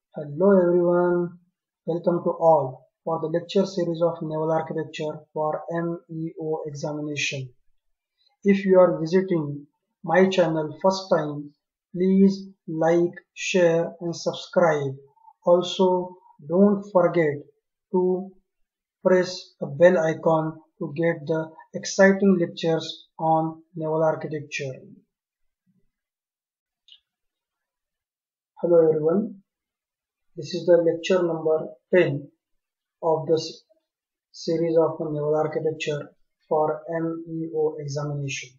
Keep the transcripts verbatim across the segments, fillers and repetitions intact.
Hello everyone, welcome to all for the lecture series of Naval Architecture for M E O examination. If you are visiting my channel first time, please like, share and subscribe. Also, don't forget to press the bell icon to get the exciting lectures on Naval Architecture. Hello everyone, this is the lecture number ten of the series of naval architecture for M E O examination.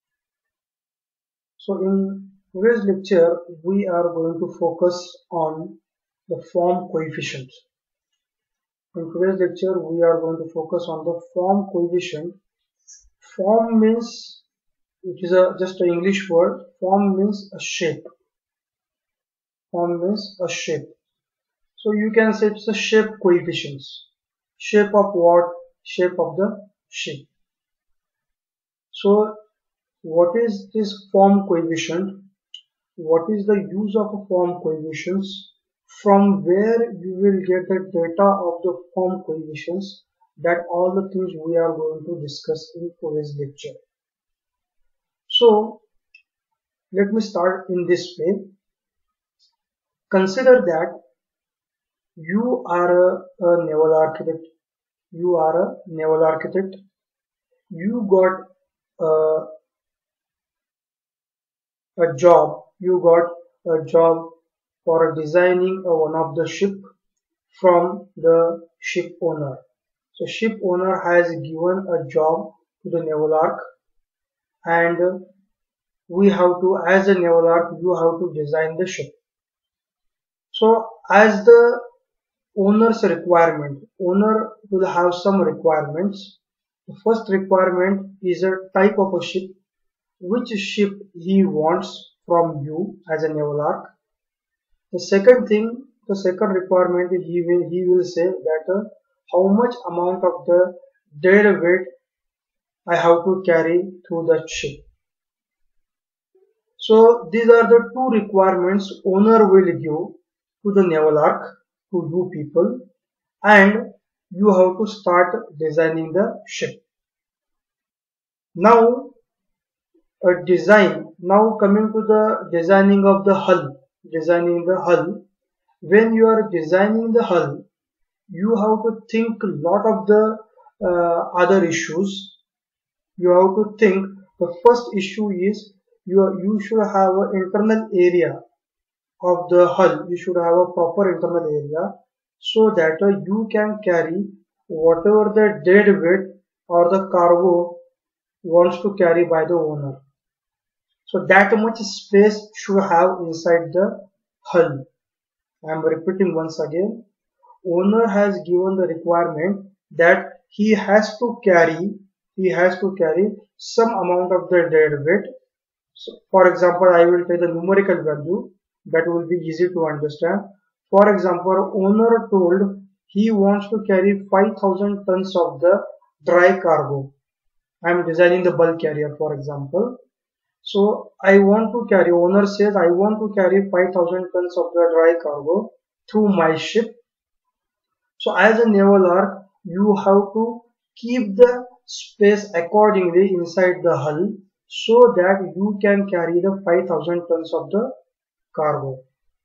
So in today's lecture, we are going to focus on the form coefficient. In today's lecture, we are going to focus on the form coefficient. Form means, it is a, just an English word. Form means a shape. Form means a shape. So you can say it's a shape coefficients. Shape of what? Shape of the shape. So what is this form coefficient? What is the use of a form coefficients? From where you will get the data of the form coefficients? That all the things we are going to discuss in today's lecture. So let me start in this way. Consider that you are a, a naval architect. You are a naval architect. You got a, a job. You got a job for designing a, one of the ship from the ship owner. So ship owner has given a job to the naval arch, and we have to, as a naval arch, you have to design the ship. So as the owner's requirement, owner will have some requirements. The first requirement is a type of a ship, which ship he wants from you as a naval arch. The second thing, the second requirement, he will he will say that uh, how much amount of the dead weight I have to carry through the ship. So these are the two requirements owner will give to the naval arch, to you people, and you have to start designing the ship. Now a design, now coming to the designing of the hull, designing the hull. When you are designing the hull, you have to think a lot of the uh, other issues. You have to think the first issue is you, are, you should have an internal area of the hull. You should have a proper internal area so that uh, you can carry whatever the dead weight or the cargo wants to carry by the owner. So that much space should have inside the hull. I am repeating once again. Owner has given the requirement that he has to carry he has to carry some amount of the dead weight. So for example, I will take the numerical value that will be easy to understand. For example, owner told he wants to carry five thousand tons of the dry cargo. I am designing the bulk carrier, for example. So I want to carry, owner says I want to carry five thousand tons of the dry cargo through my ship. So as a naval arch, you have to keep the space accordingly inside the hull so that you can carry the five thousand tons of the cargo.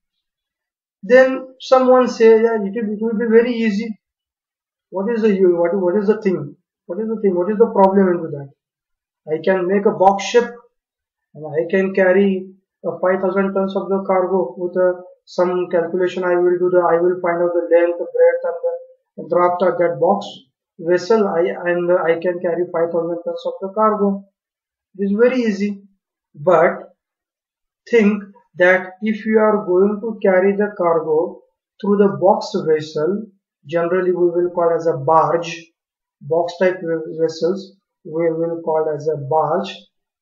Then someone says that it will, it will be very easy. What is the what, what is the thing? What is the thing? What is the problem into that? I can make a box ship and I can carry uh, five thousand tons of the cargo with uh, some calculation I will do the I will find out the length, the breadth and the draft of that box vessel I and uh, I can carry five thousand tons of the cargo. It is very easy. But think that if you are going to carry the cargo through the box vessel, generally we will call as a barge, box type vessels we will call as a barge.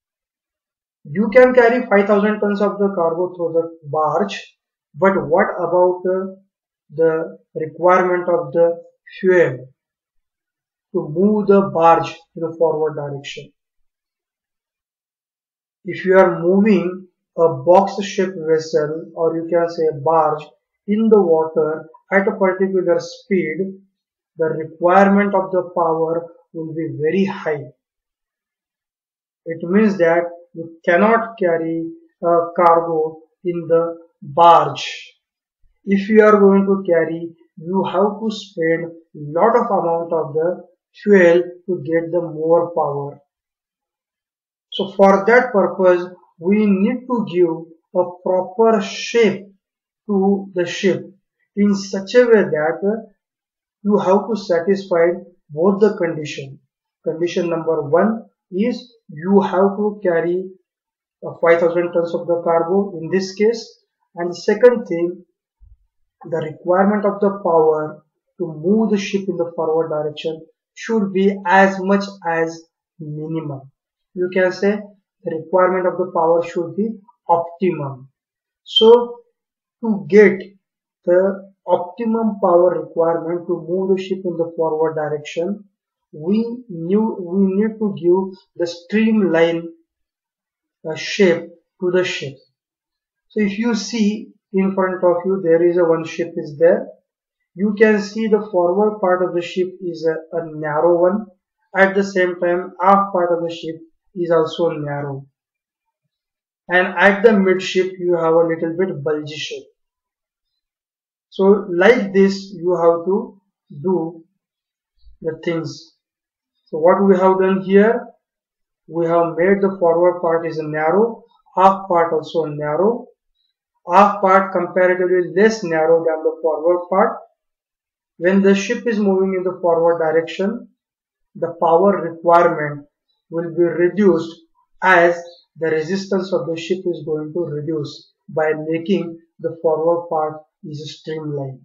You can carry five thousand tons of the cargo through the barge, but what about uh, the requirement of the fuel to move the barge in the forward direction? If you are moving a box ship vessel, or you can say a barge, in the water at a particular speed, the requirement of the power will be very high. It means that you cannot carry a cargo in the barge. If you are going to carry, you have to spend lot of amount of the fuel to get the more power. So for that purpose, we need to give a proper shape to the ship in such a way that you have to satisfy both the condition. Condition number one is you have to carry uh, five thousand tons of the cargo in this case, and the second thing, the requirement of the power to move the ship in the forward direction should be as much as minimum. You can say the requirement of the power should be optimum. So to get the optimum power requirement to move the ship in the forward direction, we knew we need to give the streamline uh, shape to the ship. So if you see in front of you, there is a one ship is there. You can see the forward part of the ship is a, a narrow one. At the same time, aft part of the ship is also narrow. And at the midship, you have a little bit bulgy shape. So like this, you have to do the things. So what we have done here, we have made the forward part is a narrow, aft part also narrow, aft part comparatively less narrow than the forward part. When the ship is moving in the forward direction, the power requirement will be reduced as the resistance of the ship is going to reduce by making the forward part is streamlined.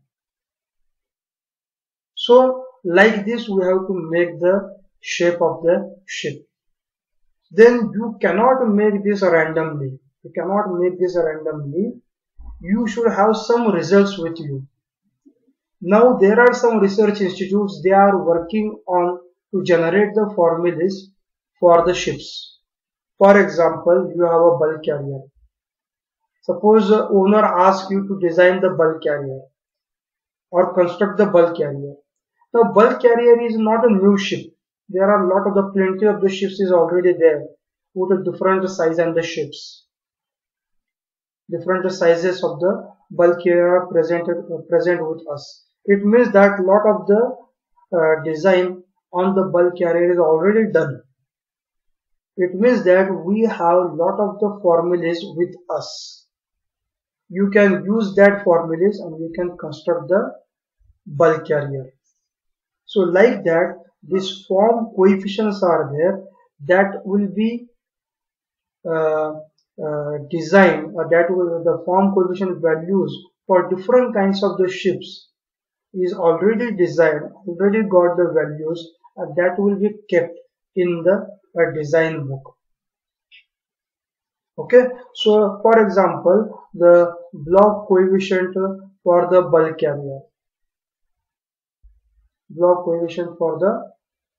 So like this we have to make the shape of the ship. Then you cannot make this randomly. You cannot make this randomly. You should have some results with you. Now there are some research institutes, they are working on to generate the formulas for the ships. For example, you have a bulk carrier. Suppose the owner asks you to design the bulk carrier or construct the bulk carrier. The bulk carrier is not a new ship. There are a lot of the plenty of the ships is already there with a different size and the ships. Different sizes of the bulk carrier are presented uh, present with us. It means that a lot of the uh, design on the bulk carrier is already done. It means that we have a lot of the formulas with us. You can use that formulas and you can construct the bulk carrier. So like that, these form coefficients are there that will be uh, uh, designed, or that will the form coefficient values for different kinds of the ships is already designed, already got the values, and that will be kept in the uh, design book. Okay, so for example, the block coefficient for the bulk carrier, block coefficient for the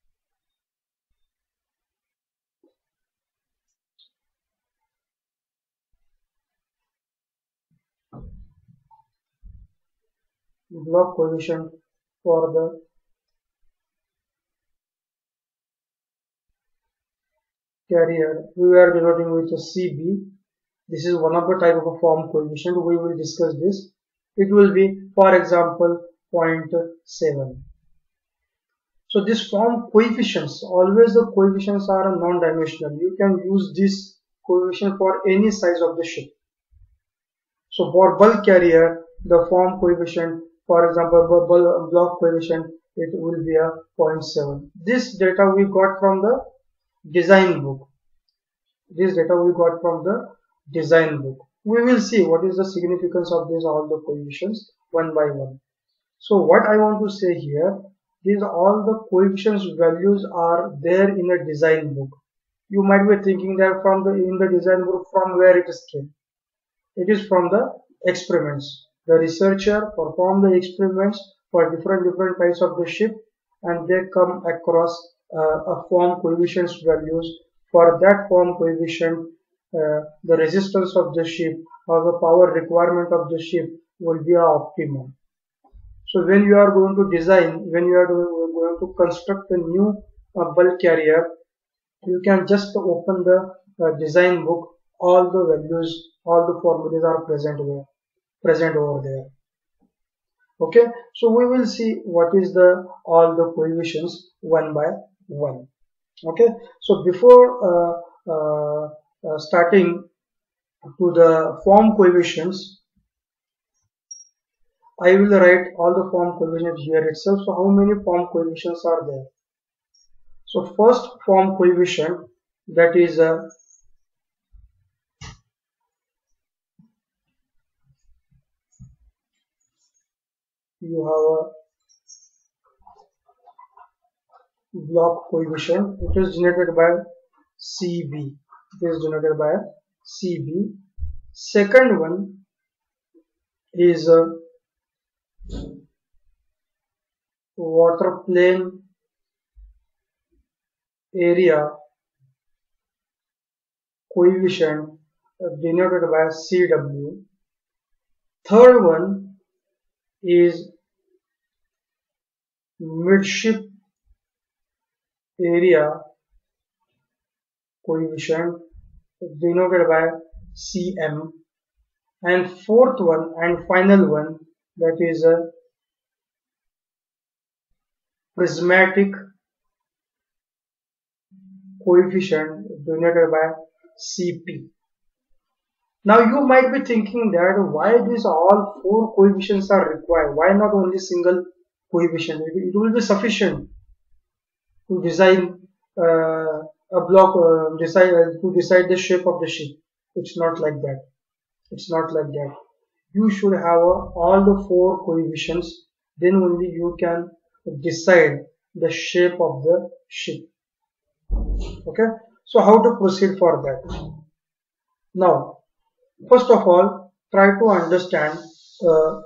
block coefficient for the carrier, we are denoting with a C B. This is one of the type of a form coefficient. We will discuss this. It will be, for example, zero point seven. So this form coefficients, always the coefficients are non-dimensional. You can use this coefficient for any size of the ship. So for bulk carrier, the form coefficient, for example, block coefficient, it will be a zero point seven. This data we got from the design book. This data we got from the design book. We will see what is the significance of these all the coefficients one by one. So what I want to say here, these all the coefficients values are there in a design book. You might be thinking that from the in the design book from where it is came. It is from the experiments. The researcher perform the experiments for different different types of the ship, and they come across uh, a form coefficients values. For that form coefficient, uh, the resistance of the ship or the power requirement of the ship will be a optimum. So when you are going to design, when you are going to construct a new uh, bulk carrier, you can just open the uh, design book. All the values, all the formulas are present there, present over there. Okay, so we will see what is the all the coefficients one by one. Okay, so before uh, uh, uh, starting to the form coefficients, I will write all the form coefficients here itself. So how many form coefficients are there? So first form coefficient, that is uh, you have a block coefficient. It is generated by C B. It is generated by C B. Second one is uh, water plane area coefficient, uh, denoted by C W. Third one is midship area coefficient, denoted by C M. And fourth one and final one, that is a prismatic coefficient, denoted by C P. Now you might be thinking that why these all four coefficients are required, why not only single coefficient? It will be sufficient to design uh, a block, uh, decide uh, to decide the shape of the ship. It's not like that. It's not like that. You should have uh, all the four coefficients, then only you can decide the shape of the ship. Okay, so how to proceed for that? Now, first of all, try to understand uh,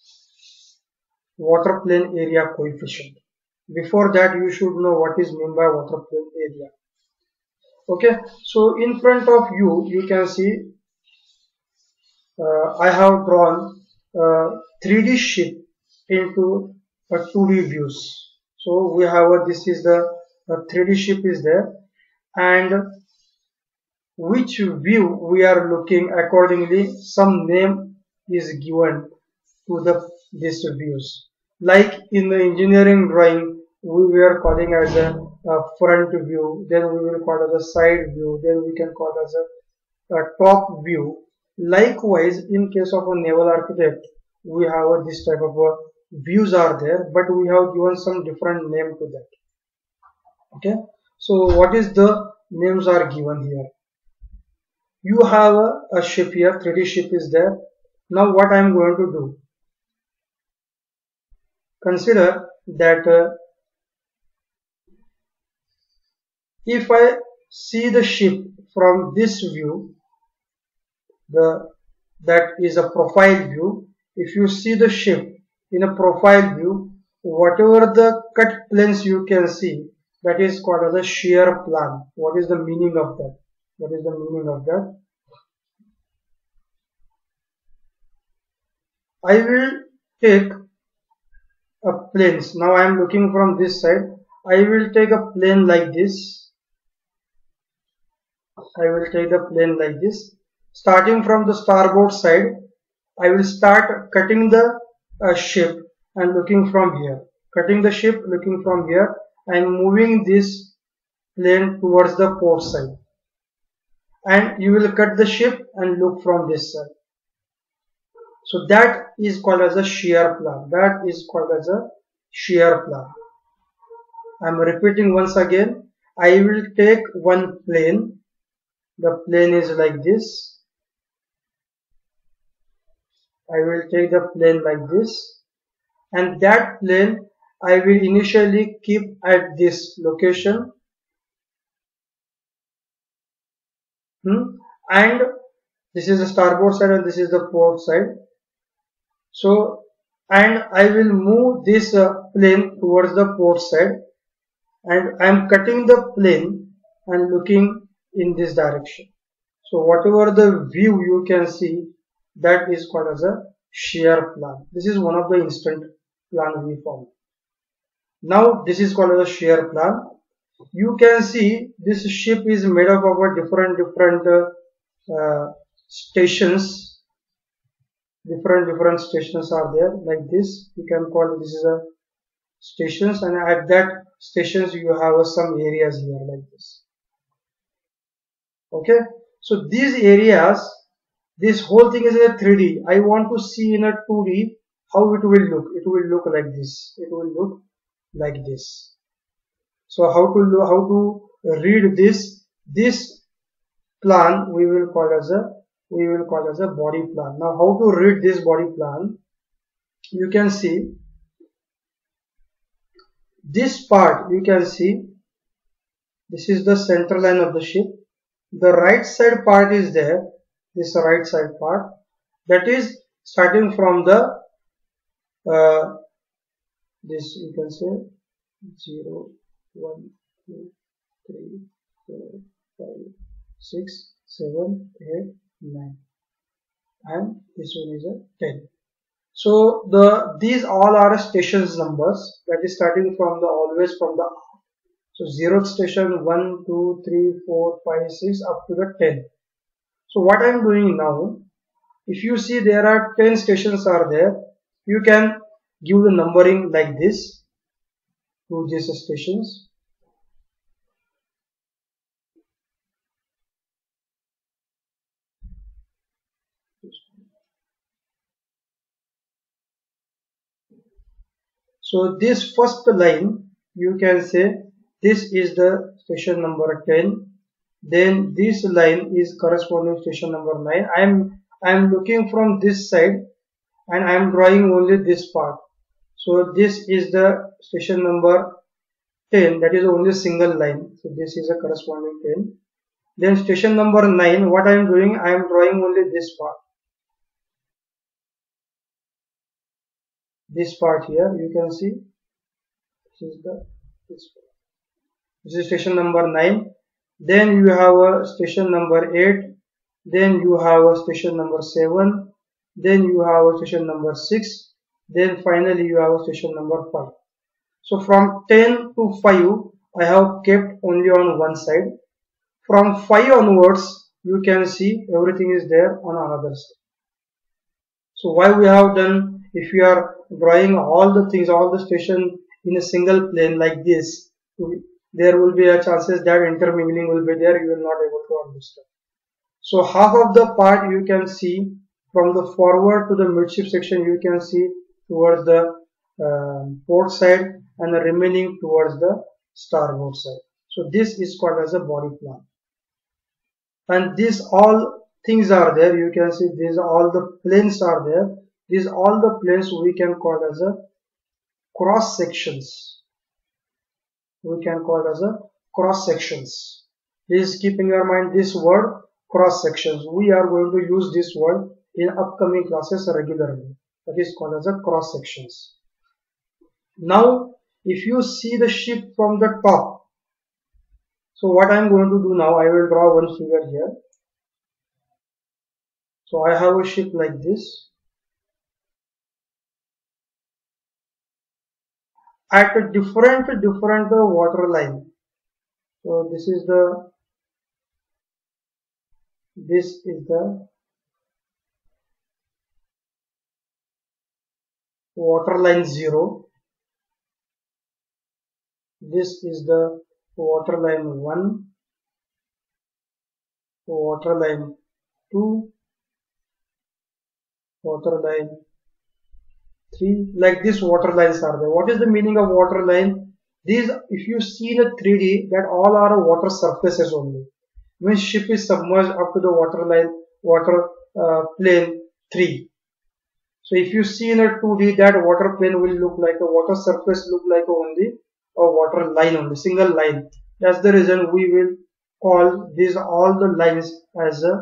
water plane area coefficient. Before that, you should know what is meant by water plane area. Okay, so in front of you, you can see uh, I have drawn uh, three D ship into uh, two D views. So we have a, this is the uh, three D ship is there, and which view we are looking, accordingly some name is given to the these views. Like in the engineering drawing, we were calling as a, a front view, then we will call as a side view, then we can call as a, a top view. Likewise, in case of a naval architect, we have a, this type of a views are there, but we have given some different name to that. Okay, so what is the names are given here? You have a, a ship here, three D ship is there. Now what I am going to do? Consider that uh, if I see the ship from this view, the that is a profile view. If you see the ship in a profile view, whatever the cut planes you can see, that is called as a shear plan. What is the meaning of that? What is the meaning of that? I will take a planes. Now I am looking from this side. I will take a plane like this. I will take the plane like this. Starting from the starboard side, I will start cutting the uh, ship and looking from here. Cutting the ship, looking from here, and moving this plane towards the port side. And you will cut the ship and look from this side. So that is called as a shear plan. That is called as a shear plan. I am repeating once again. I will take one plane. The plane is like this. I will take the plane like this. And that plane I will initially keep at this location. Hmm? And this is the starboard side and this is the port side. So, and I will move this uh, plane towards the port side, and I am cutting the plane and looking in this direction. So whatever the view you can see, that is called as a shear plan. This is one of the instant plan we form. Now this is called as a shear plan. You can see this ship is made up of a different different uh, uh, stations. Different different stations are there like this. You can call this is a stations, and at that stations you have some areas here like this. Okay, so these areas, this whole thing is in a three D. I want to see in a two D how it will look. It will look like this. It will look like this. So how to how to read this this plan we will call as a we will call as a body plan. Now how to read this body plan? You can see this part. You can see this is the center line of the ship. The right side part is there. This right side part, that is starting from the uh, this you can say zero, one, two, three, four, five, six, seven, eight, nine, and this one is a ten. So the these all are stations numbers, that is starting from the always from the so zeroth station one, two, three, four, five, six up to the ten. So what I am doing now, if you see there are ten stations are there, you can give the numbering like this to these stations. So this first line, you can say this is the station number ten. Then this line is corresponding station number nine. I am I am looking from this side and I am drawing only this part. So this is the station number ten, that is only single line. So this is a corresponding ten. Then station number nine, what I am doing, I am drawing only this part. This part here, you can see this is the this, this is station number nine. Then you have a station number eight, then you have a station number seven, then you have a station number six, then finally you have a station number five. So from ten to five I have kept only on one side. From five onwards you can see everything is there on another side. So why we have done, if you are drawing all the things, all the station in a single plane like this, there will be a chances that intermingling will be there, you will not able to understand. So half of the part you can see from the forward to the midship section, you can see towards the uh, port side, and the remaining towards the starboard side. So this is called as a body plan. And these all things are there, you can see these all the planes are there. These all the planes we can call as a cross sections. We can call it as a cross sections. Please keep in your mind this word cross sections. We are going to use this word in upcoming classes regularly. That is called as a cross sections. Now if you see the ship from the top, so what I am going to do now, I will draw one figure here. So I have a ship like this. At a different different water line. So this is the this is the water line zero. This is the water line one, water line two, water line three. Like this water lines are there. What is the meaning of water line? These, if you see in a three D, that all are water surfaces only. Means ship is submerged up to the water line, water uh, plane three. So if you see in a two D, that water plane will look like a water surface, look like only a water line only, single line. That's the reason we will call these all the lines as a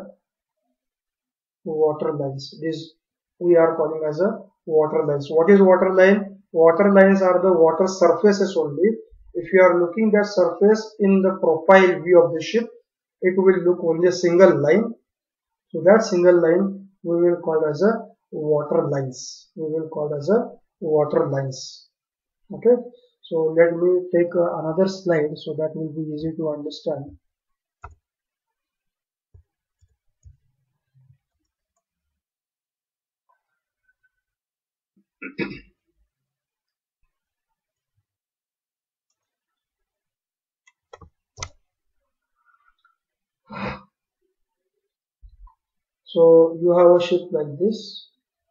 water lines. These we are calling as a water lines. What is water line? Water lines are the water surfaces only. If you are looking at surface in the profile view of the ship, it will look only a single line. So that single line we will call as a water lines. We will call as a water lines. Okay. So let me take uh, another slide so that will be easy to understand. So you have a ship like this.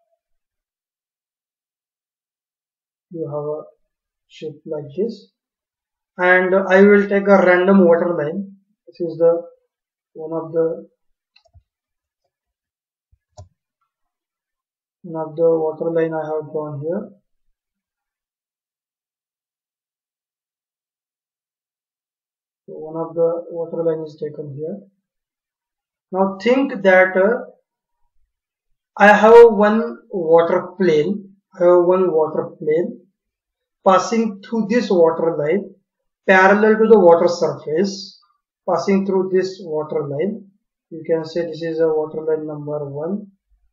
You have a ship like this, and I will take a random water line. This is the one of the one of the water line I have drawn here. So one of the water line is taken here. Now think that uh, I have one water plane. I have one water plane passing through this water line parallel to the water surface, passing through this water line. You can say this is a water line number one,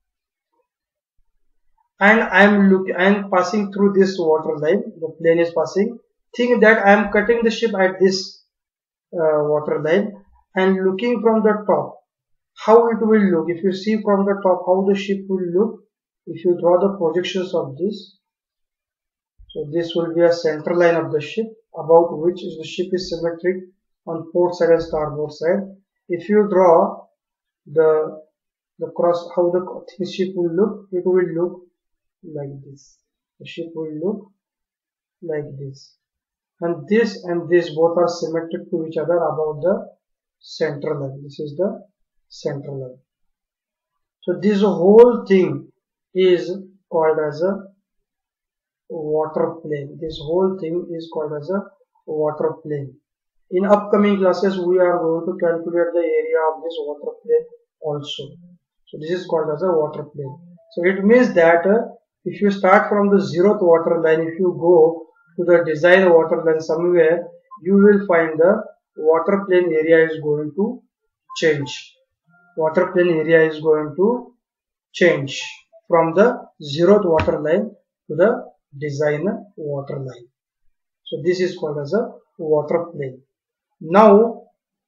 and I am look I am passing through this water line. The plane is passing. Think that I am cutting the ship at this uh, water line and looking from the top. How it will look? If you see from the top how the ship will look, if you draw the projections of this, so this will be a center line of the ship about which the ship is symmetric on port side and starboard side. If you draw the the cross, how the ship will look, it will look like this. The ship will look like this, and this and this both are symmetric to each other about the center line. This is the center line. So this whole thing is called as a water plane. This whole thing is called as a water plane. In upcoming classes, we are going to calculate the area of this water plane also. So this is called as a water plane. So it means that uh, if you start from the zeroth water line, if you go to the desired water line somewhere, you will find the water plane area is going to change. Water plane area is going to change from the zeroth water line to the design water line. So this is called as a water plane. Now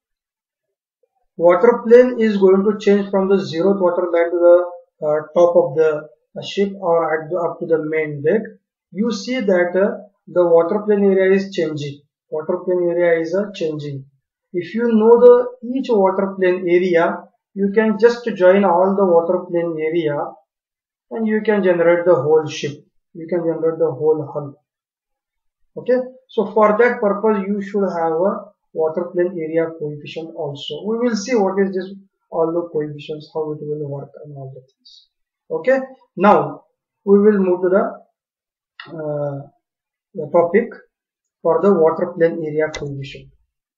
water plane is going to change from the zeroth water line to the uh, top of the uh, ship or at the, up to the main deck. You see that uh, the water plane area is changing. Water plane area is uh, changing. If you know the each water plane area, you can just join all the water plane area and you can generate the whole ship. You can generate the whole hull. Okay. So for that purpose, you should have a water plane area coefficient also. We will see what is this, all the coefficients, how it will work and all the things. Okay. Now we will move to the, uh, the topic for the water plane area coefficient.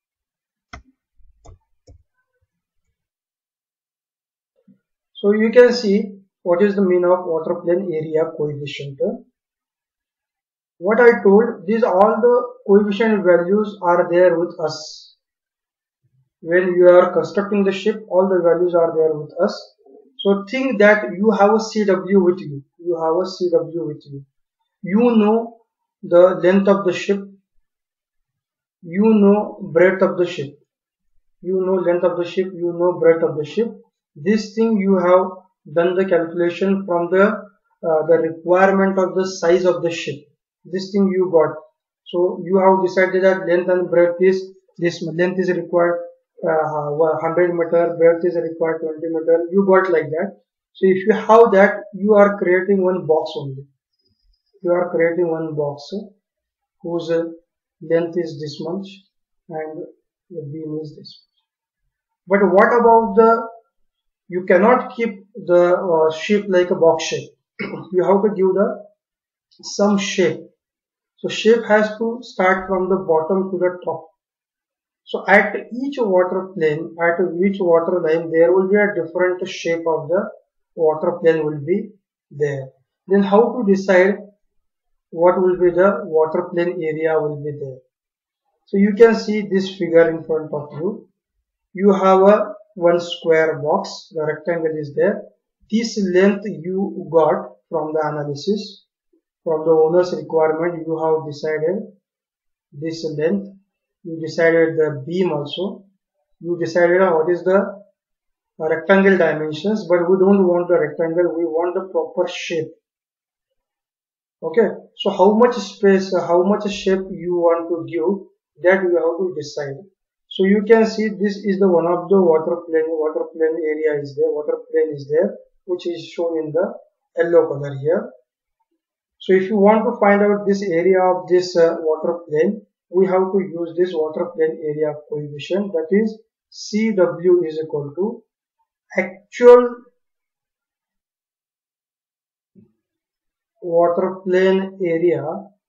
So you can see what is the meaning of water plane area coefficient. What I told, these all the coefficient values are there with us. When you are constructing the ship, all the values are there with us. So think that you have a C W with you. You have a C W with you. You know the length of the ship. You know breadth of the ship. You know length of the ship. You know breadth of the ship. This thing you have done the calculation from the uh, the requirement of the size of the ship. This thing you got. So you have decided that length and breadth is, this length is required uh, one hundred meter, breadth is required twenty meter. You got like that. So if you have that, you are creating one box only. You are creating one box whose uh, length is this much and the beam is this much. But what about the, you cannot keep the uh, shape like a box shape. You have to give the some shape. So shape has to start from the bottom to the top. So at each water plane, at each water line, there will be a different shape of the water plane will be there. Then how to decide what will be the water plane area will be there. So you can see this figure in front of you. You have a one square box, the rectangle is there. this length you got from the analysis, from the owner's requirement. You have decided this length, you decided the beam also, you decided what is the rectangle dimensions, but we don't want the rectangle, we want the proper shape. Okay, so how much space, how much shape you want to give, that you have to decide. So you can see this is the one of the water plane, water plane area is there, water plane is there, which is shown in the yellow color here. So if you want to find out this area of this uh, water plane, we have to use this water plane area coefficient, that is C W is equal to actual water plane area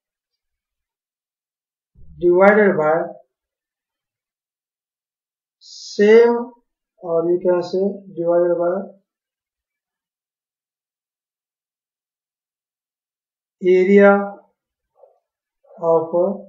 divided by same, or you can say divided by area of a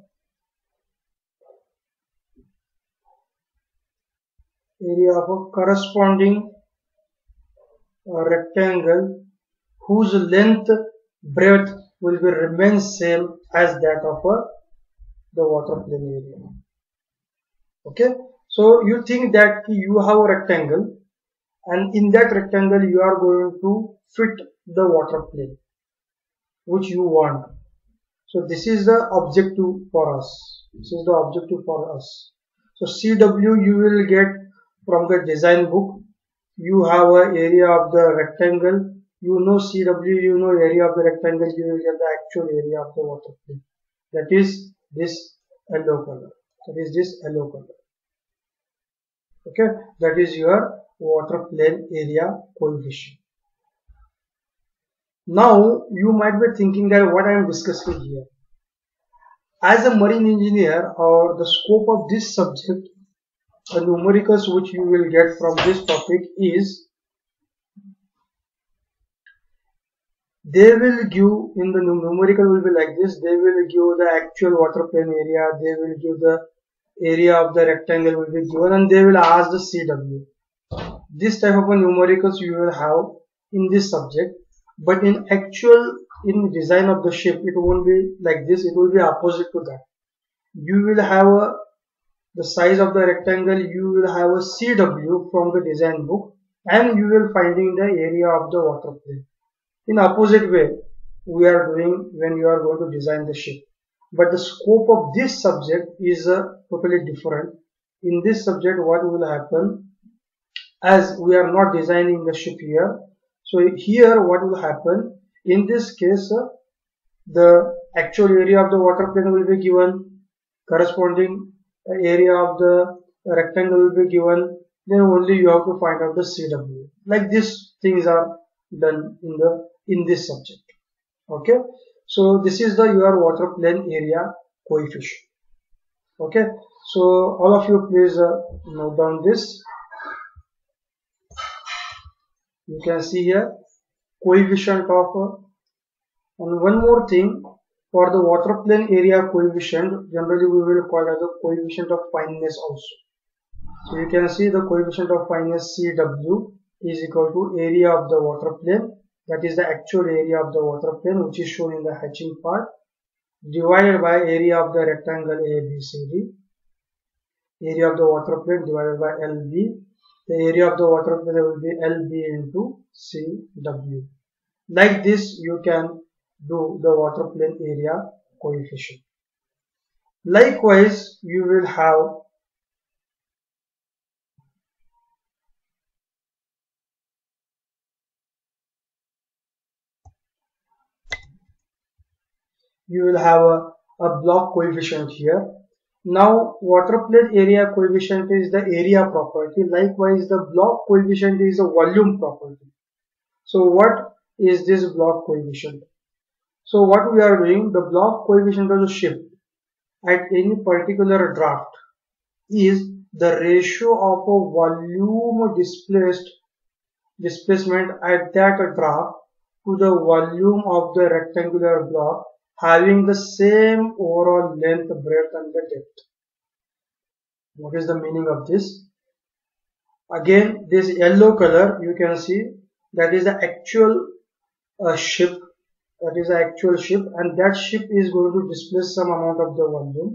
area of a corresponding uh, rectangle whose length breadth will be remain same as that of a, the water plane area. Okay, so you think that you have a rectangle, and in that rectangle you are going to fit the water plane which you want. So this is the objective for us. This is the objective for us. So C W you will get from the design book. You have an area of the rectangle. You know C W, you know area of the rectangle. You will get the actual area of the water plane. That is this yellow color. That is this yellow color. Okay, that is your water plane area coefficient. Now you might be thinking that what I am discussing here. As a marine engineer, or the scope of this subject, the numericals which you will get from this topic is, they will give, in the numerical will be like this, they will give the actual water plane area, they will give the area of the rectangle will be given, and they will ask the C W. This type of a numericals you will have in this subject, but in actual, in design of the ship, it won't be like this, it will be opposite to that. You will have a, the size of the rectangle, you will have a C W from the design book, and you will finding the area of the water plane. In opposite way we are doing when you are going to design the ship, but the scope of this subject is uh, totally different. In this subject what will happen, as we are not designing the ship here, so here what will happen, in this case uh, the actual area of the water plane will be given, corresponding area of the rectangle will be given, then only you have to find out the C W. Like these things are done in the in this subject. Okay, so this is the your water plane area coefficient. Okay, so all of you please uh, note down this. You can see here coefficient of uh, and one more thing, for the water plane area coefficient, generally we will call it as a coefficient of fineness also. So you can see the coefficient of fineness C W is equal to area of the water plane, that is the actual area of the water plane which is shown in the hatching part, divided by area of the rectangle A B C D, area of the water plane divided by L B, the area of the water plane will be L B into C W. Like this you can do the water plane area coefficient. Likewise you will have you will have a, a block coefficient here. Now water plane area coefficient is the area property, likewise the block coefficient is a volume property. So what is this block coefficient? So what we are doing, the block coefficient of the ship at any particular draft is the ratio of a volume displaced displacement at that draft to the volume of the rectangular block having the same overall length, breadth and the depth. What is the meaning of this? Again, this yellow color you can see, that is the actual uh, ship, that is the actual ship, and that ship is going to displace some amount of the volume.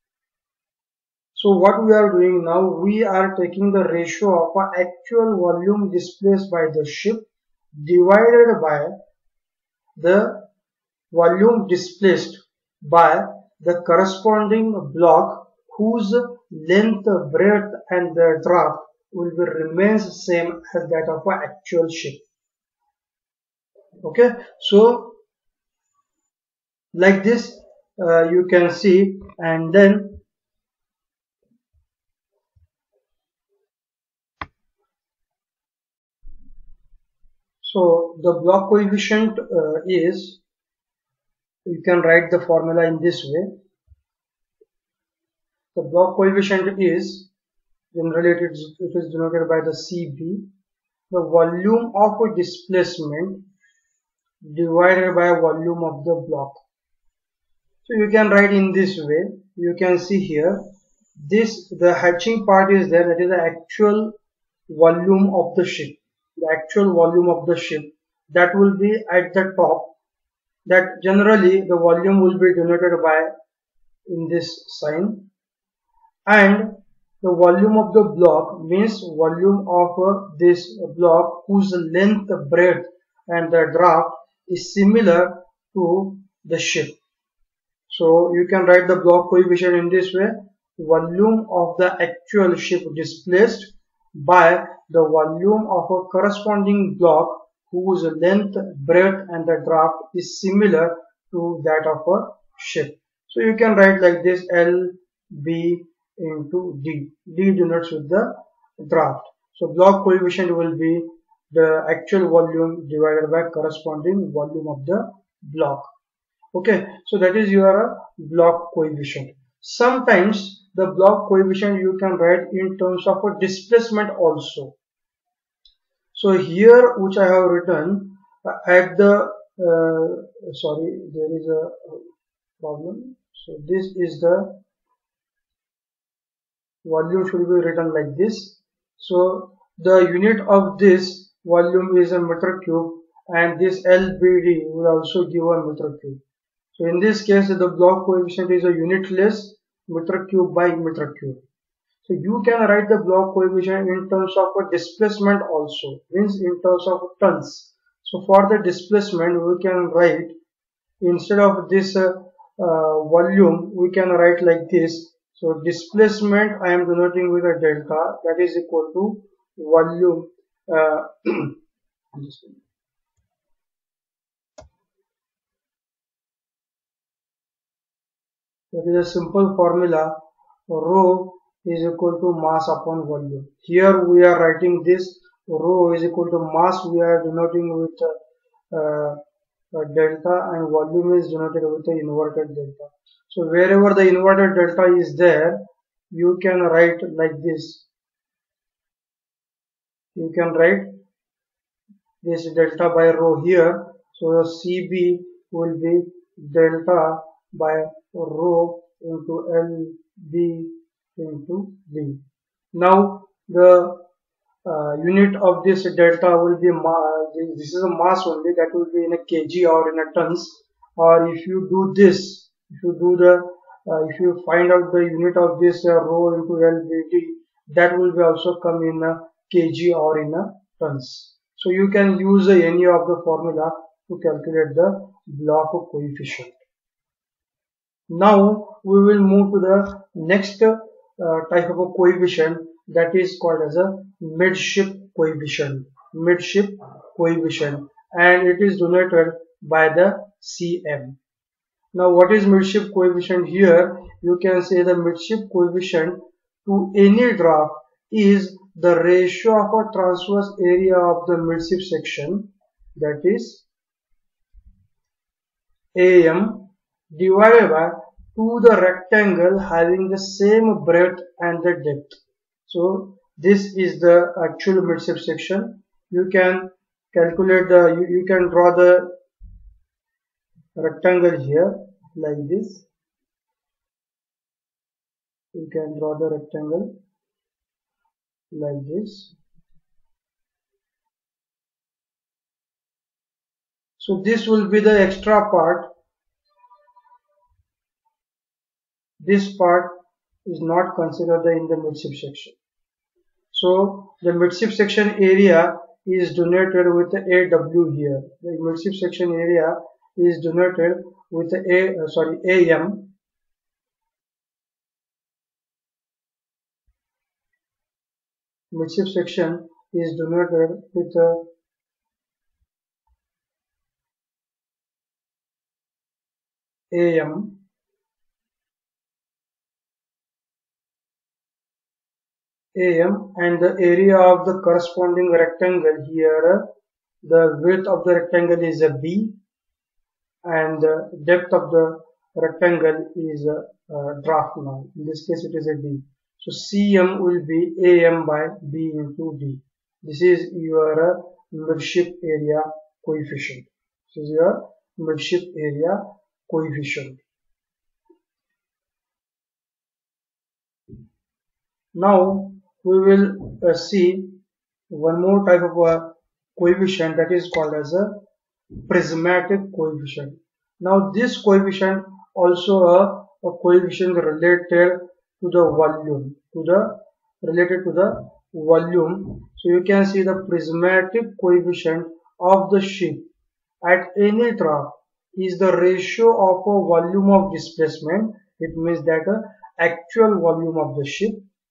So what we are doing now, we are taking the ratio of our actual volume displaced by the ship divided by the volume displaced by the corresponding block whose length, breadth and the draft will be remains same as that of our actual ship. Okay, so like this uh, you can see, and then so the block coefficient uh, is, you can write the formula in this way. The block coefficient is, generally it is, it is denoted by the C B, the volume of a displacement divided by volume of the block. So you can write in this way. You can see here, this the hatching part is there, that is the actual volume of the ship. The actual volume of the ship, that will be at the top. That generally the volume will be denoted by in this sign, and the volume of the block means volume of uh, this block whose length, breadth and the draft is similar to the ship. So you can write the block coefficient in this way: volume of the actual ship displaced by the volume of a corresponding block whose length, breadth and the draft is similar to that of a ship. So you can write like this: L B into D. D denotes with the draft. So block coefficient will be the actual volume divided by corresponding volume of the block. Okay, so that is your block coefficient. Sometimes the block coefficient you can write in terms of a displacement also. So here, which I have written uh, at the uh, sorry, there is a problem. So this is the volume, should be written like this. So the unit of this volume is a meter cube, and this L B D will also give a meter cube. So in this case, the block coefficient is a unitless meter cube by meter cube. So you can write the block coefficient in terms of a displacement also, means in terms of tons. So for the displacement, we can write, instead of this uh, uh, volume, we can write like this. So displacement I am denoting with a delta, that is equal to volume. Uh, that is a simple formula. Rho is equal to mass upon volume. Here we are writing this rho is equal to mass, we are denoting with uh, uh, delta, and volume is denoted with the inverted delta. So wherever the inverted delta is there, you can write like this. You can write this delta by rho here. So C B will be delta by rho into L B into D. Now the uh, unit of this delta will be mass. This is a mass only, that will be in a kg or in a tons. Or if you do this, if you do the uh, if you find out the unit of this uh, rho into L B D, that will be also come in a kg or in a tons. So you can use uh, any of the formula to calculate the block coefficient. Now we will move to the next uh, type of a coefficient, that is called as a midship coefficient. Midship coefficient, and it is denoted by the C M. Now what is midship coefficient? Here you can say the midship coefficient to any draft is the ratio of a transverse area of the midship section, that is A M, divided by to the rectangle having the same breadth and the depth. So this is the actual midship section. You can calculate the, you, you can draw the rectangle here like this. You can draw the rectangle like this. So this will be the extra part. This part is not considered in the midship section. So the midship section area is denoted with A W here. The midship section area is denoted with A uh, sorry A M. Midship section is denoted with uh, A M. A M and the area of the corresponding rectangle here, the width of the rectangle is a B and the depth of the rectangle is a, a draft now. In this case it is a D. So C M will be A M by B into D. This is your uh, midship area coefficient. This is your midship area coefficient. Now we will uh, see one more type of a coefficient, that is called as a prismatic coefficient. Now this coefficient also a, a coefficient related to the volume, to the related to the volume. So you can see the prismatic coefficient of the ship at any trough is the ratio of a volume of displacement. It means that a actual volume of the ship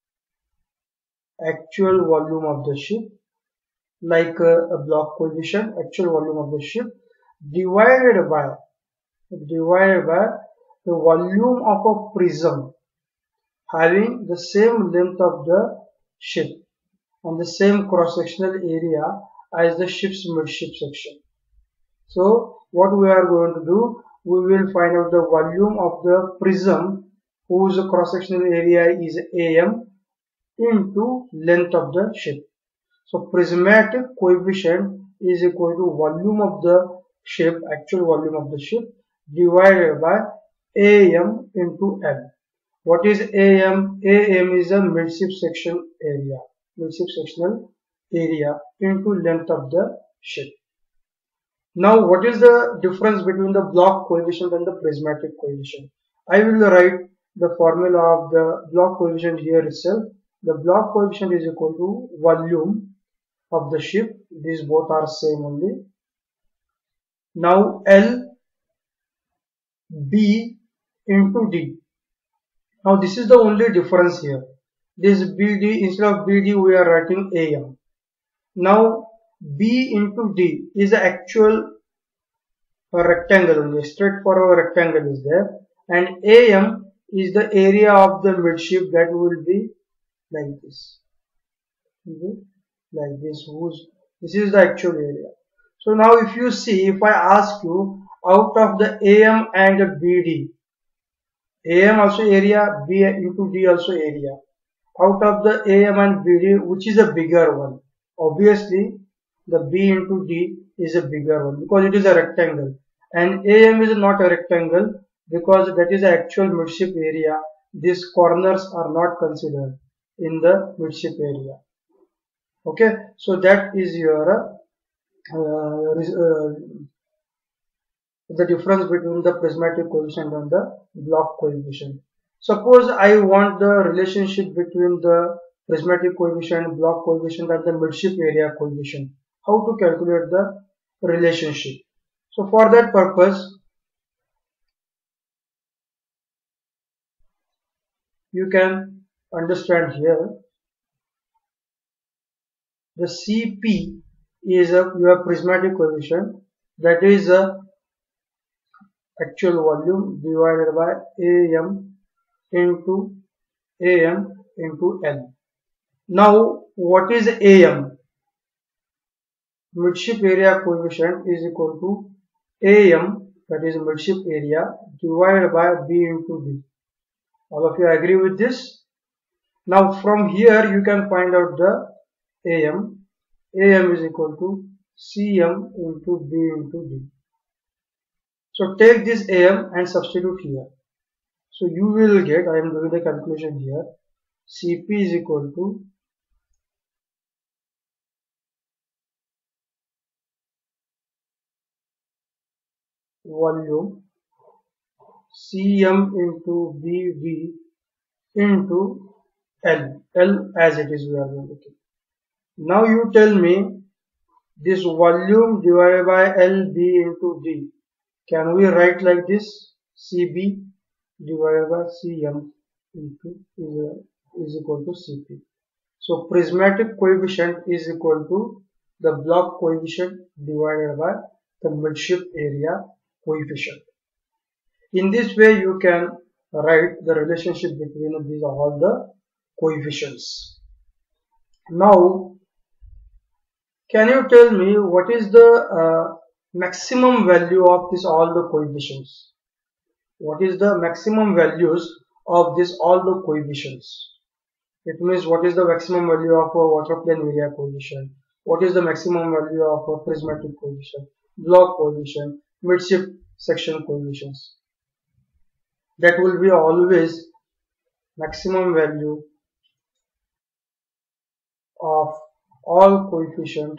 actual volume of the ship, like uh, a block coefficient, actual volume of the ship divided by divided by the volume of a prism having the same length of the ship and the same cross-sectional area as the ship's midship section. So what we are going to do, we will find out the volume of the prism whose cross-sectional area is A M into length of the ship. So prismatic coefficient is equal to volume of the ship, actual volume of the ship divided by A M into L. What is A M? A M is a midship section area, midship sectional area into length of the ship. Now what is the difference between the block coefficient and the prismatic coefficient? I will write the formula of the block coefficient here itself. The block coefficient is equal to volume of the ship. These both are same only. Now L B into D. Now this is the only difference here. This B D, instead of B D we are writing A M. Now B into D is the actual rectangle only. Straightforward rectangle is there, and A M is the area of the midship that will be like this. Okay? Like this. Whose this is the actual area. So now if you see, if I ask you out of the A M and B D, A M also area, B into D also area. Out of the A M and B D, which is a bigger one? Obviously, the B into D is a bigger one because it is a rectangle, and A M is not a rectangle because that is the actual midship area. These corners are not considered in the midship area. Okay, so that is your uh, uh, the difference between the prismatic coefficient and the block coefficient. Suppose I want the relationship between the prismatic coefficient, block coefficient and the midship area coefficient. How to calculate the relationship? So for that purpose, you can understand here the C P is a your prismatic coefficient, that is a actual volume divided by A M into A M into L. Now what is A M? Midship area coefficient is equal to A M, that is midship area, divided by B into D. All of you agree with this? Now from here you can find out the A M. A M is equal to C M into B into D. So take this A M and substitute here. So you will get, I am doing the calculation here, C P is equal to volume Cm into Bv into L. L as it is we are going to keep. Now you tell me this volume divided by L B into D. Can we write like this? C B divided by Cm into is, uh, is equal to C P. So prismatic coefficient is equal to the block coefficient divided by the midship area coefficient. In this way you can write the relationship between these all the coefficients. Now can you tell me what is the uh, maximum value of this all the coefficients? What is the maximum values of this all the coefficients? It means what is the maximum value of a water plane area coefficient? What is the maximum value of a prismatic coefficient, block coefficient, midship section coefficients? That will be always maximum value of all coefficient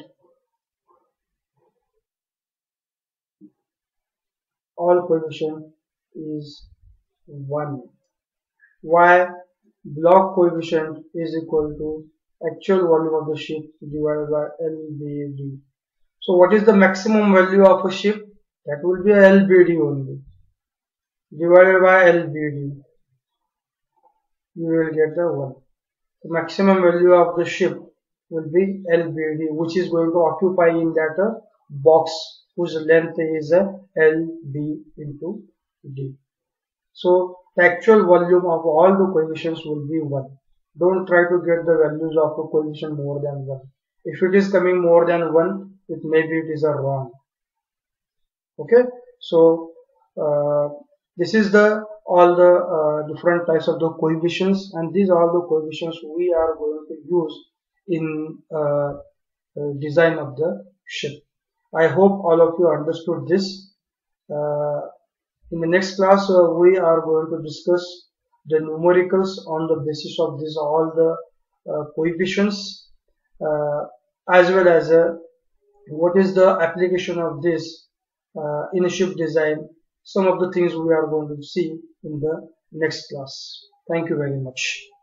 all coefficient is one. Why? Block coefficient is equal to actual volume of the ship divided by L B D. So what is the maximum value of a ship? That will be L B D only, divided by L B D. You will get the one. The maximum value of the ship will be L B D, which is going to occupy in that uh, box whose length is uh, L B into D. So the actual volume of all the coefficients will be one. Don't try to get the values of the coefficient more than one. If it is coming more than one, it maybe it is a wrong. Okay, so uh, this is the all the uh, different types of the coefficients, and these are the coefficients we are going to use in uh, uh, design of the ship. I hope all of you understood this. Uh, in the next class, uh, we are going to discuss the numericals on the basis of this all the uh, coefficients, uh, as well as uh, what is the application of this uh, in a ship design. Some of the things we are going to see in the next class. Thank you very much.